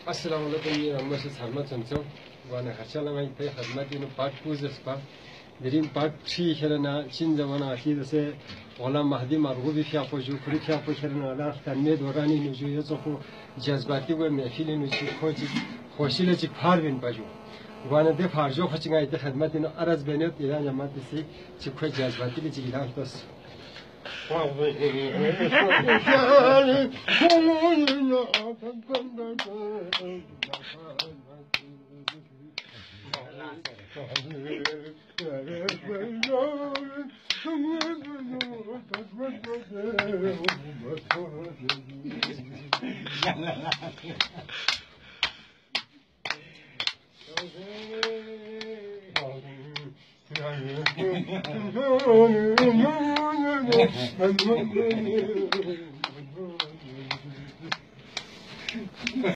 السلام علیکم یه امروز سلامت شما و نه هرچند من این خدمت اینو پاک پوزش با دریم پاک چی کردن چین زمان آخر دست غلام مهدی مرغوبی فیافوجو کری فیافوجو کردن على تنمیه دورانی نجویی زخو جذباتی و محفلی نجوی خوشیله چی پار بین باجو وانه ده پارجو خوشی گایده خدمت اینو عرض بینید ایران جماعت سی چی خوش جذباتی لی چی گیران دست